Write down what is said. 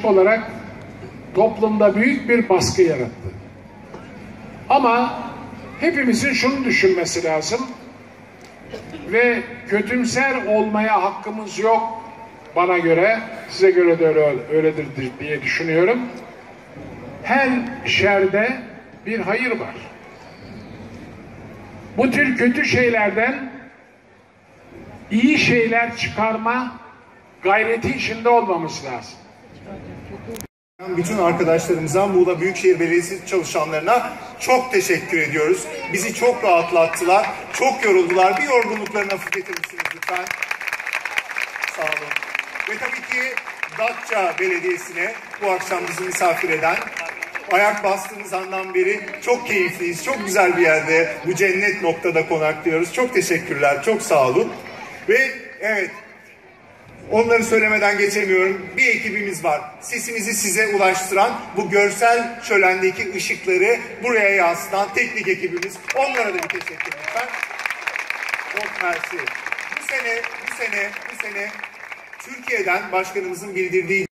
yaklaşık olarak toplumda büyük bir baskı yarattı. Ama hepimizin şunu düşünmesi lazım ve kötümser olmaya hakkımız yok bana göre, size göre de öyledir diye düşünüyorum. Her şerde bir hayır var. Bu tür kötü şeylerden iyi şeyler çıkarma gayreti içinde olmamız lazım. Bütün arkadaşlarımıza, Muğla Büyükşehir Belediyesi çalışanlarına çok teşekkür ediyoruz. Bizi çok rahatlattılar, çok yoruldular. Bir yorgunluklarını hafifletir misiniz lütfen? Sağ olun. Ve tabii ki Datça Belediyesi'ne bu akşam bizi misafir eden, ayak bastığımız andan beri çok keyifliyiz, çok güzel bir yerde, bu cennet noktada konaklıyoruz. Çok teşekkürler, çok sağ olun. Ve evet, onları söylemeden geçemiyorum. Bir ekibimiz var. Sesimizi size ulaştıran, bu görsel şölendeki ışıkları buraya yansıtan teknik ekibimiz. Onlara da bir teşekkür lütfen. Çok mersi. Bu sene Türkiye'den başkanımızın bildirdiği